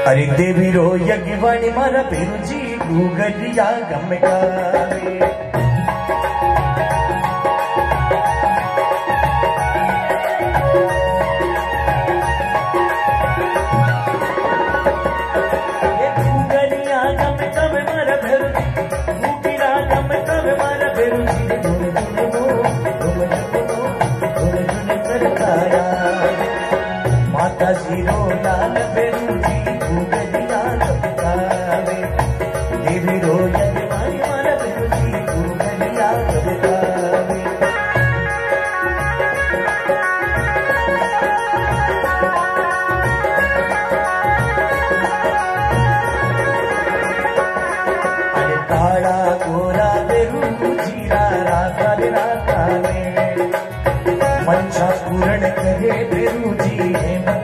अरे देवी रो यज्ञवाणी मारा पेरुजी गुगरिया गमकावे गुगरिया गमकावे मारा पेरुजी गुगिरा गमकावे मारा पेरुजी धुन धुन करताया माता जी रो लाल पेरुजी गुगरिया गमकावे देवी रो यज्ञवाणी मारा पेरुजी गुगरिया गमकावे अरे काला गोरा पेरुजी राधा राधावे मंशा पूर्ण करे पेरुजी हेमंत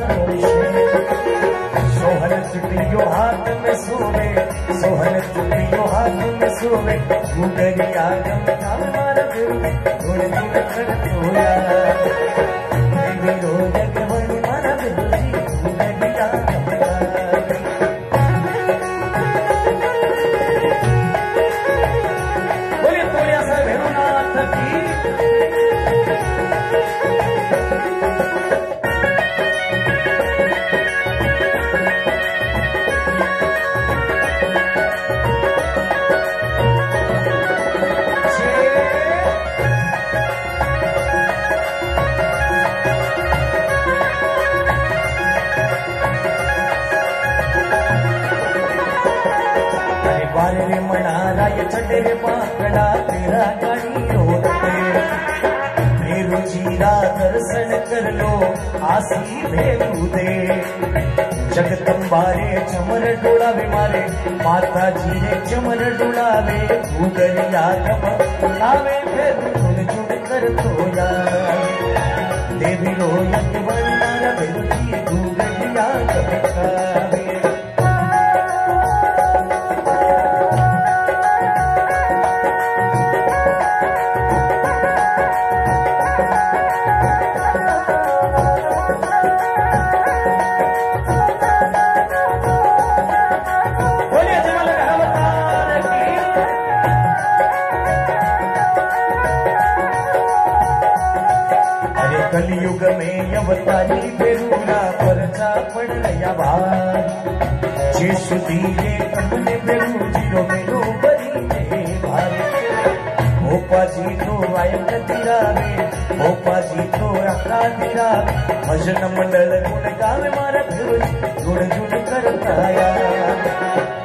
सोहन चुटियो हाथ में सोवे सोहन चुटियो हाथ में सोवे गुगरिया गमकावे मारा पेरुजी धुन धुन करतोया देवी रो यज्ञवाणी मारा पेरुजी गुगरिया गमकावे बोले तोड़िया सा भेरुनाथ की बारे रे मनारा ये चढ़े रे पाकड़ा तेरा गाड़ी रोते भेरू जीरा दर्शन कर लो आसी भेरू दे जगदम्बारे चमर डोलावे मारे माता जी रे चमर डोलावे गुगरिया गमकावे भेरू धुन धुन कर तोया देवी रो यज्ञवाणी मारा भेरुजी गुगरिया गमकावे कलियुग में अवतारी बेरूला परचा पड़ रहा भार जेसु धीरे कमने बेरू जीरो मेरो बरी रे भारे भोपा जी तो आयत तिरावे भोपा जी तो आका तिरावे भजन मंडल गुण गावे मारा बेरू गुण गुण करताया